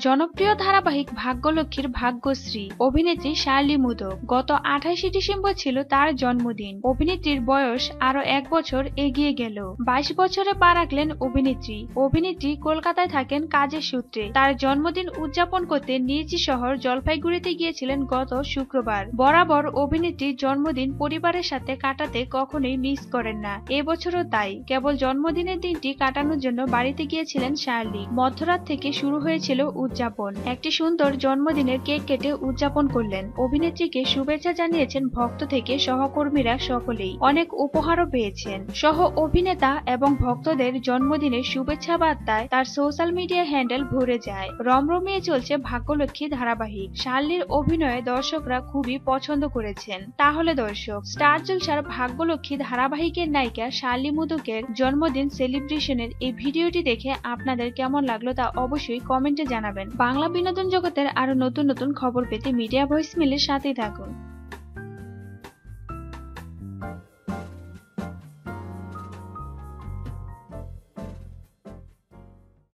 জনপ্রিয় ধারাবাহিক ভাগ্যলক্ষ্মীর ভাগ্যশ্রী অভিনেত্রী শার্লি মুদক গত 28শে ডিসেম্বর ছিল তার জন্মদিন। অভিনেত্রীর বয়স আরো 1 বছর এগিয়ে গেল। 22 বছরে পা রাখলেন অভিনেত্রী কলকাতায় থাকেন কাজের সূত্রে। তার জন্মদিন উদযাপন করতে নিজ শহর জলপাইগুড়িতে গিয়েছিলেন গত শুক্রবার। বরাবর অভিনেত্রীর জন্মদিন পরিবারের সাথে কাটাতে কখনোই মিস করেন না, এবছরও তাই। কেবল জন্মদিনের দিনটি কাটানোর জন্য বাড়িতে গিয়েছিলেন শার্লি। মধ্যরাত থেকে শুরু হয়েছিল উদযাপন। একটি সুন্দর জন্মদিনের কেক কেটে উদযাপন করলেন। অভিনেত্রীকে শুভেচ্ছা জানিয়েছেন ভক্ত থেকে সহকর্মীরা সকলেই। অনেক উপহারও পেয়েছেন। সহ অভিনেতা এবং ভক্তদের জন্মদিনের শুভেচ্ছা বার্তায় তার সোশ্যাল মিডিয়া হ্যান্ডেল ভরে যায়। রমরমিয়ে চলছে ভাগ্যলক্ষ্মী ধারাবাহিক। শার্লির অভিনয়ে দর্শকরা খুবই পছন্দ করেছেন। তাহলে দর্শক, স্টার জলসার ভাগ্যলক্ষ্মী ধারাবাহিকের নায়িকা শার্লি মুদকের জন্মদিন সেলিব্রেশনের এই ভিডিওটি দেখে আপনাদের কেমন লাগলো তা অবশ্যই কমেন্টে জানাবেন। বাংলা বিনোদন জগতের আরো নতুন নতুন খবর পেতে মিডিয়া ভয়েস মিলের সাথেই থাকুন।